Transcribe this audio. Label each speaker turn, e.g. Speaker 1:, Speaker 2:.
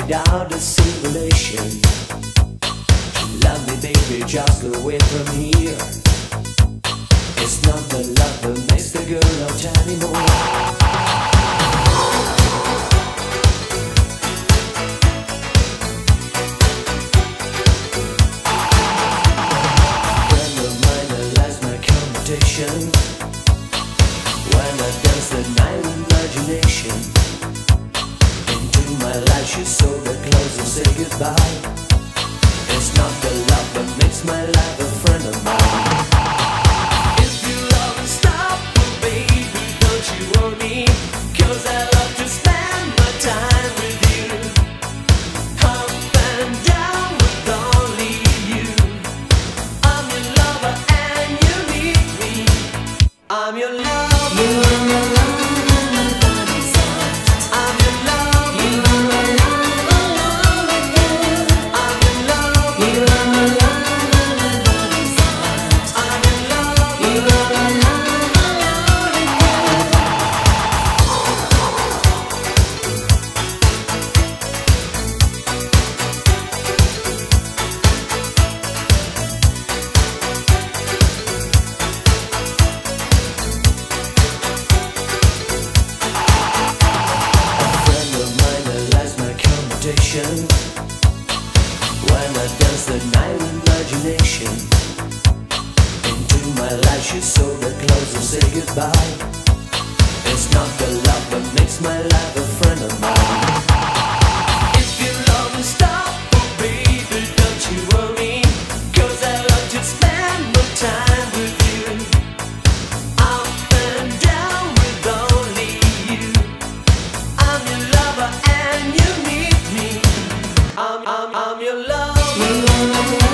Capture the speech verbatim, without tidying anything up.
Speaker 1: without a simulation. Love me baby, just go away from here. It's not the love that makes the girl out anymore. When I dance the night with imagination, into my life she saw the clothes and say goodbye. It's not the love that makes my life a friend of mine. If you love and stop, oh baby, don't you want me? Cause I love to spend my time with you, up and down with only you. I'm your lover and you need me. I'm your lover. I'm your love. I'm your love. I'm your love. When I dance the night with imagination, into my life she saw the clothes and say goodbye. It's not the love that makes my life a friend of mine. If you love and stop, oh baby, don't you worry, cause I love to spend my time with you, up and down with only you. I'm your lover and you need me. I'm, I'm, I'm your love.